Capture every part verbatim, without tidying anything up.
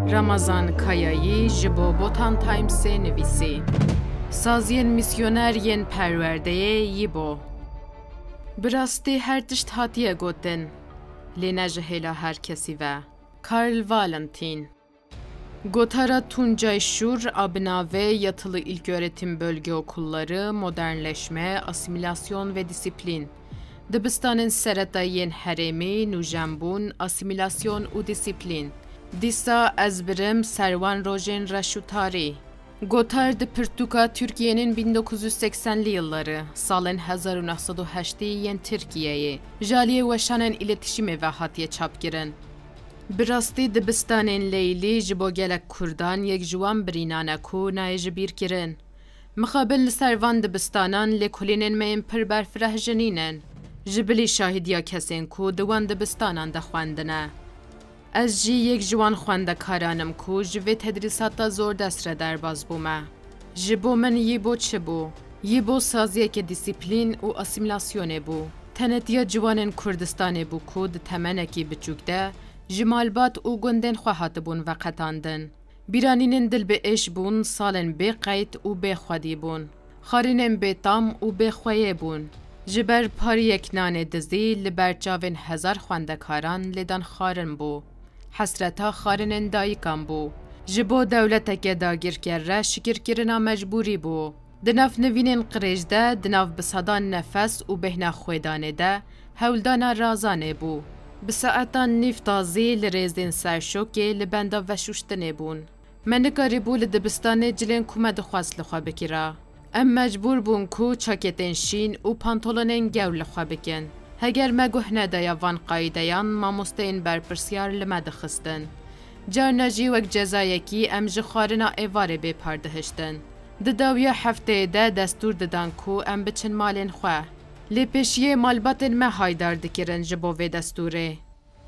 Ramazan Kayayî ji bo Botan Timesê nivîsî. Saziyên misyoner yên perwerdeyê yî bo. Bi rastî her tişt hatiye gotin. Lê ne ji hêla her kesî ve. Karl Valentin. Gotara Tuncay Şur, Abinave Yatılı İlköğretim Bölge Okulları, Modernleşme, Asimilasyon ve Disiplin. Dibistanên seretayên herêmî, nûjembûn, asimilasyon û disiplin. Dîsa ez birim serwan rojên reş û tarî. Gotar di pirtûka Türkiye'nin bin dokuz yüz seksenli yılları, salên hezar û neh sed û heştê yên Tirkiyeyê, jaliyê weşanên îletişîmê ve hatiye çapkirin. Bi rastî dibistanên Leylî ji bo gelek Kurdan yek ji wan birînane ku nayê ji bîr kirin. Mixabil li ser van dibistanan lêkolînên me yên pir berfireh jinînin. Ji bilî şahîdiya kesên ku di wan dibistanan de xwendine. Ez jî yek ji wan xwendekaran im ku ji vê tedrîsata zor dest re derbas bûme. Ji bo min yî bo çi bû? Yî bo saziyeke disiplîn û asimilasyonê bû. Tenetiya ciwanên Kurdistanê bû ku di temenekî biçûk de ji malbat û gundên xwe hatibûn veqetandin. Bîranînên dil bi êş bûn, salên bêqeyd û bêxwedî bûn. Xarînên bêtam û bêxweyê bûn. Ji ber pariyek nanê dizî li ber çavên hezar xwendekaran lêdan xarin bû. Hesreta xarînên dayikan bû. Ji bo dewleteke dagîrker re şikirkirina mecbûrî bû. Di nav nivînên qirêj de, di nav bisedan nefes û bêhna xwêdanê de, hewldana razanê bû. Bi saetan nîv tazî li rêzên serşokê li benda veşûştinê bûn. Me nikarîbû li dibistanê cilên ku me dixwast li xwe bikira. Em mecbûr bûn ku çaketên şîn û pantolonên gew li xwe bikin. Heger me guh nedaye van qaydeyan, mamosteyên berpirsyar li me dixistin. Carna jî wek cezayekî em ji xwarina êvarê bêpar dihiştin. Di dawiya hefteyê de destûr didan ku em biçin malên xwe. Lê pêşiyê malbatên me haydar dikirin ji bo vê destûrê.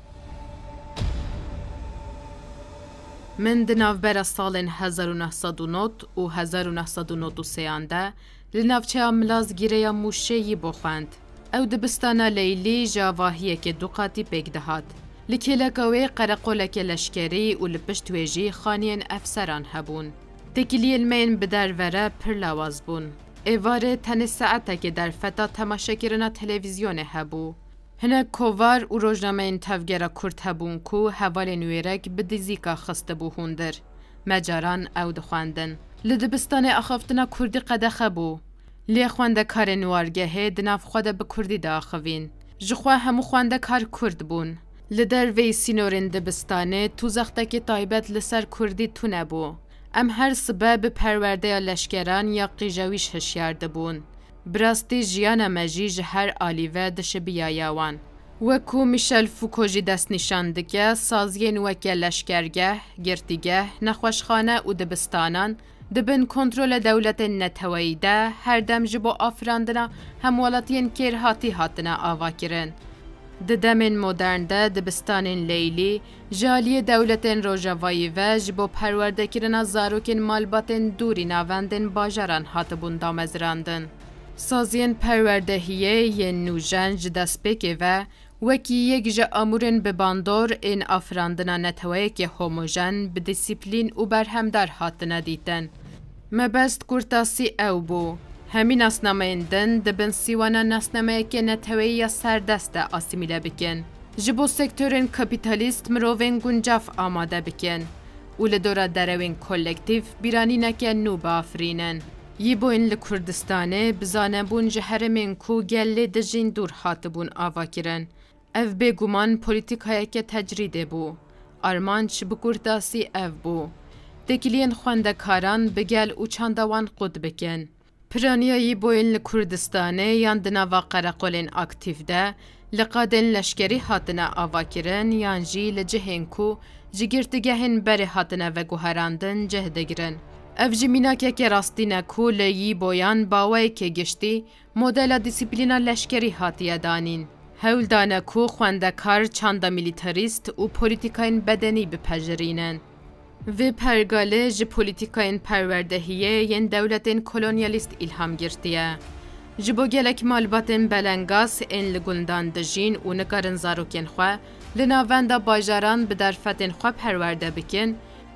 Min di navbera salên hezar û neh sed û nod û hezar û neh sed û nod û sêyan de li navçeya Milazgîreya Mûşê yî bo xwend. Ew dibistana Leylî ji avahiyekê du qatî pêk dihat. Li kêleka wê qereqoleke leşkerî û li pişt wê jî xaniyên efseran hebûn. Tekiliyên me yên bi dervere pir lawaz bûn. Êvarê tenê saetekê derfeta temaşekirina televîzyonê hebû. Hinek kovar û rojnameyên tevgera Kurd hebûn ku hevalên wêrek bi dizîka xistibû hundir. Me caran ew dixwendin. Li dibistanê axaftina Kurdî qedexe bû. Lê xwendekarên wargehê di nav xwe de bi Kurdî de axivîn. Ji xwe hemû xwendekar Kurd bûn. Li derveyî sînorên dibistanê tûzextekê taybet li ser Kurdî tune bû. Em her sibe bi perwerdeya leşkeran ya qîjewîş hişyar dibûn. Bi rastî jiyana me jî ji her alîve dişibiyaya wan. Wekû Michel Foucault jî destnîşan dike, saziyên weke leşkergeh, girtîgeh, nexweşxane û dibistanan dibin kontrola dewletên neteweyî de her dem ji bo afirandina hemwelatiyên kêrhatî hatine avakirin. Di demên modern de dibistanên Leylî, jaliyê dewletên Rojavayî ve ji bo perwerdekirina zarokên malbatên dûrî navendên bajaran hatibûn damezrandin. Saziyên perwerdehiyê yên nûjen ji destpêkê ve wekî yek ji amûrên bibandor ên afirandina neteweyekê homojen bi disiplîn û berhemdar hatine dîtin. Mebest kurtasî ew bû. Hemî nasnameyên din dibin sîwana nasnameyekê neteweyî ya serdest de asîmîle bikin. Ji bo sektörên kapitalîst mirovên guncav amade bikin û li dora derewên kolektîv bîranîneke nû biafirînin. Yî boyên li Kurdistanê bizanebûn ji herêmên ku gellê dijîn dûr hatibûn avakirin. Ev bêguman polîtîkayeke tecrîdê bû. Armanc bi kurtasî ev bû. Tekiliyên xwendekaran bi gel û çanda wan qut bikin. Piraniya yî boyên li Kurdistanê yan di nava qereqolên aktîv de li qadên leşkerî hatine avakirin yan jî li cihên ku ji girtîgehên berê hatine veguherandin cih digirin. Ev jî mînakeke rastî ne ku li yî boyan baweyekê giştî modela disiplîna leşkerî hatiye danîn. Hewl dane ku xwendekar çanda milîtarîst û polîtîkayên bedenî bipejirînin. Vê pergalê ji polîtîkayên perwerdehiyê yên dewletên kolonyalîst îlham girtiye. Ji bo gelek malbatên belengas ên li gundan dijîn û nikarin zarokên xwe li navenda bajaran bi derfetên xwe perwerde bikin,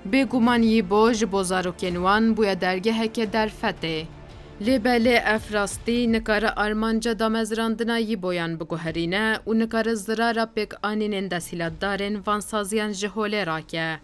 بگومان یی با جبو زاروکینوان بویا درگه که در فته. لبله افراستی نکار آرمانجا دامزراندنا یی بویان بگوهرینه و نکار زرارا پک آنین اندسیلات دارن وانسازیان جهوله راکه.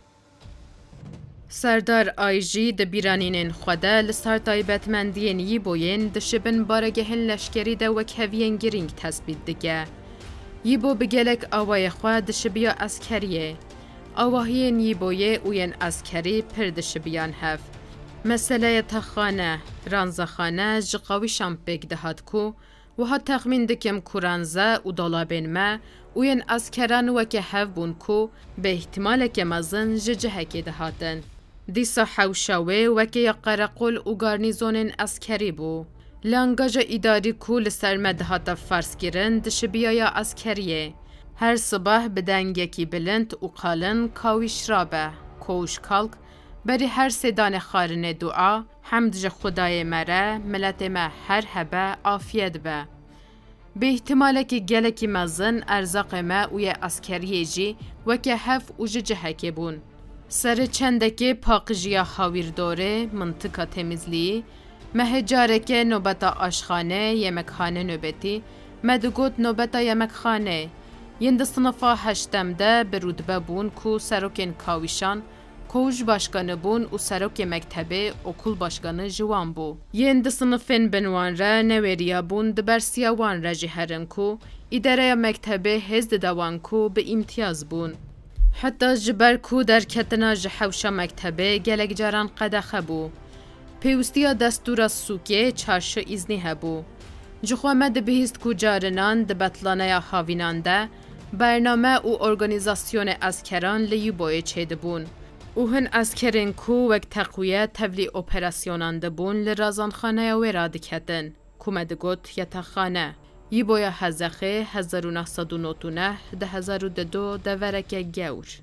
سردار آیجی د بیرانین خوده لسار تایبتمندین یی بوین دشبن بارگهن لشکری ده وک هوین گرینگ تثبیت دگه. یی بو بگلک آوای خواه دشبیا اسکریه. آواهین یی بویه اوین اسکری پر دشبیان هف. مسئله تخانه، رانزخانه جقاوی شامپیک دهات کو و ها تخمین دکم کورانزه و دولابین ما اوین اسکران وکه هف بون کو به احتمال که مزن ججه که دهاتن. دیسا حوشاوه وکه یا قرقل و گارنیزونین اسکری بو. لانگاج اداری کو لسرمه دهات فرس گیرن دشبیا یا اسکریه. هر صبح بدنگه کی بلند و قالن کاویش رابه، کوش کالک بری هر سیدان خارن دعا حمد ج خدای مره ملت ما هر هبه آفیت به. به احتمال که گلکی مزن ارزاق ما اوی اسکریه جی وکه هف اوج جهکه بون. سر چندکه پاقجیا خاویر دوره منطقه تمیزلی مهجاره که نوبتا آشخانه یمکخانه نوبتی مدگوت نوبتا یمکخانه یند صنفا هشتمده به رتبه بون کو سروکن کاویشان کوج başkanı bun u serok mektebi okul başkanı jwan bu. Yend sınıfın benwan ra neveriya bun dibersiya wan ra jiherin ku idareya mektebi hezd dawan ku bi imtiyaz bun. Hatta jiber ku derketina ji hewşa mektebi gelek caran qedexe bu. Pêwistiya destûra Sûkê çarşi îznî hebû. Ji xwe me dibihîst ku carinan di betlaneya havînan de bername û organîzasyonê eskeran li Yûboyê çêdibûn. û hin eskerên ku wek teqwiye tevlî operasyyonan dibûn li razanxaneya wê ra diketin, ku me digot yetexxane. Yîboya Hezexê hezar û neh sed û nod û neh di hezar û du devereke gewr.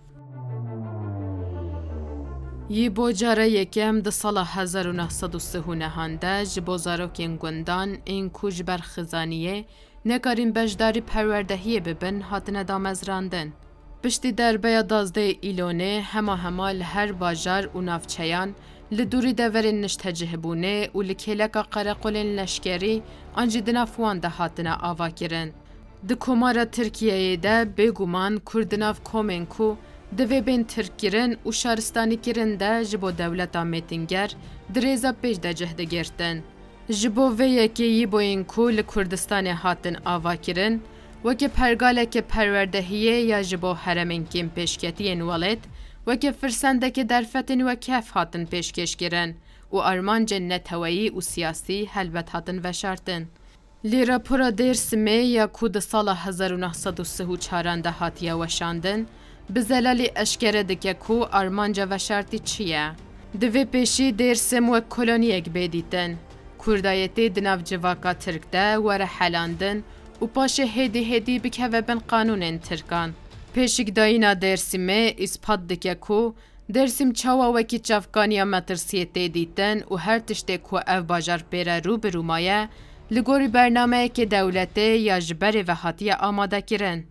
Yîbo cara yekem di sala hezar û neh sed û sih û nehan de ji bo zarokên gundan ên ku ji ber xizaniyê nekarîn beşdarî perwerdehiyê bibin hatine damezrandin. Piştî derbeya dazdeyê îlonê hema hema li her bajar û navçeyan li dûrî deverên niştecihbûnê û li kêleka qereqolên leşkerî an jî di nav wan de hatine avakirin. Di komara Tirkiyeyê de bêguman Kurd di nav komên ku divê bên tirkkirin û şaristanîkirin de ji bo dewleta Mêtînger di rêza pêş de cih digirtin. Ji bo vê yekê Yîboyên ku li Kurdistanê hatin avakirin, weke pergaleke perwerdehiyê ya ji bo heremên kêm pêşketiyên welêt, weke firsendeke derfetên wekef hatin pêşkêşkirin û armancên neteweyî û siyasî helbet hatin veşartin. Lê rapora Dêrsimê ya ku di sala hezar û neh sed û sih û çaran de hatiye weşandin, bi zelalî eşkere dike ku armanca veşartî çi ye. Di vê pêşî Dêrsim wek koloniyek bêdîtin. Kurdayetê di nav civaka Tirk de were helandin û paşê hêdî hêdî bikeve bin qanûnên Tirkan. Pêşîkdayîna Dêrsimê îspat dike ku Dêrsim çawa wekî çavkaniya metirsiyê tê dîtin û her tiştê ku ev bajar pêre rûbirû maye li gorî bernameyekê dewletê ya ji berê ve hatiye amadekirin.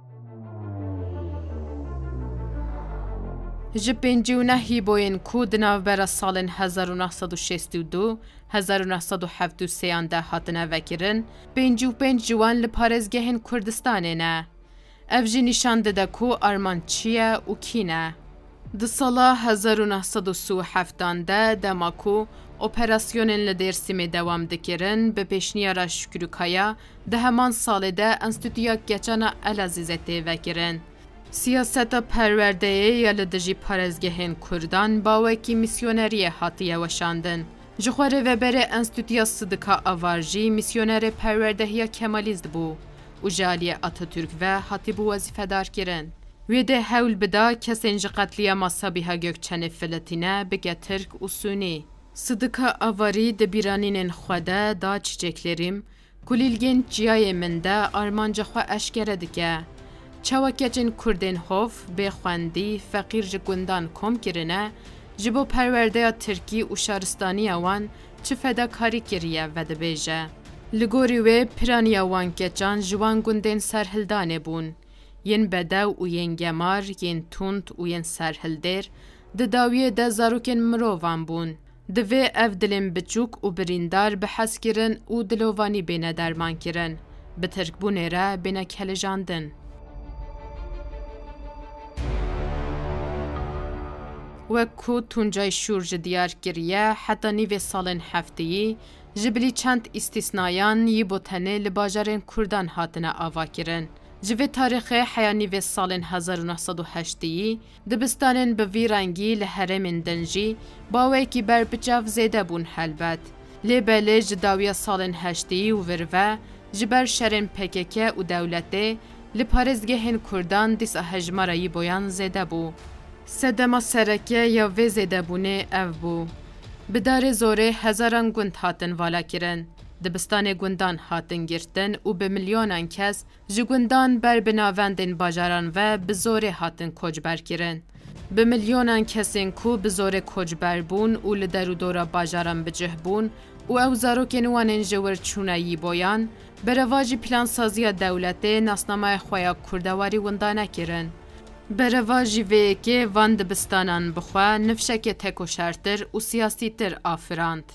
Ji pêncî û neh Yîboyên ku di navbera salên hezar û neh sed û şêstî û du hezar û neh sed û heft û sêyan de hatine vekirin, pêncî û pênc ji wan li parêzgehên Kurdistanê ne. Ev jî nîşan dide ku arman çi ye û kî ne. Di sala hezar û neh sed û sî û heftan de dema ku operasyonên li Dêrsimê dewam dikirin, bi pêşniyara Şükrü Kaya di heman salê de Enstitûya Keçana Elazîzê tê vekirin. Siyaseta perwerdeyê ya li dijî parêzgehên Kurdan bawekî misyoneriyê hatiye weşandin. Ji xwe rêveberê Enstitûya Sıdıka Avar jî misyonerê perwerdehiya Kemalîst bû û ji aliyê Atatürk ve hatibû wezîfedarkirin. Wê de hewl bida kesên ji qetlîyama Sabiha Gökçenê Filetîne bike Tirk û Sunî. Sıdıka Avarî di bîranînên xwe de da çiçeklerim, kulîlgên çiyayê min de armanca xwe eşkere dike. Çawakeçên Kurdên hov, bêxwendî, feqîr ji gundan kom kirine, ji bo perwerdeya Tirkî û şaristaniya wan çi fedakarî kiriye ve dibêje. Li gorî wê piraniya wan keçan ji wan gundên serhildanê bûn. Yên bedew û yên gemar, yên tund û yên serhildêr, دداویه ده زاروکن مروان بون. دوی اف دلین بچوک و بریندار به حس کرن و دلوانی بینه درمان کرن. به ترک بونه را بینه کلجاندن. وکو تونجای شورج دیار کریه حتی نیو سالن هفتهی جبلی چند استثنایان یی بوتنه لباجارن کردان هاتنه آوا کرن. جوی تاریخ حیانی و سالن هزار و نهصد و هشتی دبستانن به ویرانگی لحرم دنجی باوی کی بر بچاف زیده بون حلبت. لبله جداوی سالن هشتی و وروه جبر شرن پککه و دولته لپارزگه هن کردان دیس هجمارایی بویان زیده بو. سدما سرکه یا وی زیده بونه او بو. بدار زوره هزاران گوند هاتن والا کرن. دبستان گوندان هاتن گرتن و به میلیونان کس جگوندان بر بناوندن باجاران و به زوره هاتن کجبر کرن. به میلیونان کسین کو به زوره کجبر بون و لدرو دورا باجاران بجه بون و او زاروکن وانن جور چونایی بویان برواجی پلان سازی دولته ناسنامه خویا کردواری وندانه کرن. برواجی وی که وان دبستانان بخوا نفشک تکو شرطر و سیاسی تر آفراند.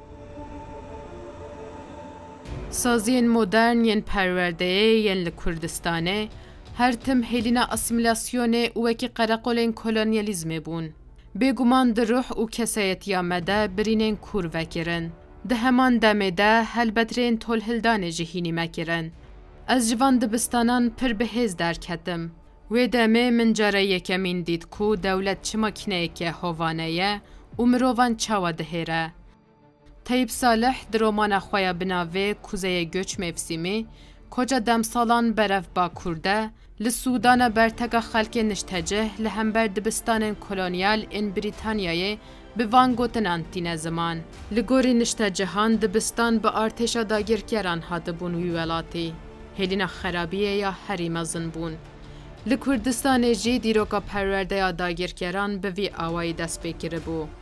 سازین مدرن ین پرورده ین لکردستانه هر تم هلینا اسیمیلاسیونه و وکی قرقولین کولونیالیزم بون. بگومان در روح و کسایت یامده برینین کور وکرن. ده همان دمه ده هلبترین طول هلدان جهینی مکرن. از جوان دبستانان پر بهز در کتم. و دمه من جاره یکمین دید کو دولت چه مکنه که هوانه و مروان چاوا دهیره. طیب صالح در رومان خواه بناوه کوزه گوچ مفسیمی کجا دم سالان برف با کرده لسودان برتگا خلک نشتجه لهم بر دبستان کلونیال این بریتانیای به وانگوتن انتین زمان. لگوری نشتجهان دبستان به ارتشا داگیر کران هاده بون ویولاتی. هلینا خرابیه یا حریم زنبون. لکردستان جی دیروکا پرورده یا داگیر کران به وی آوائی دست بکره بو.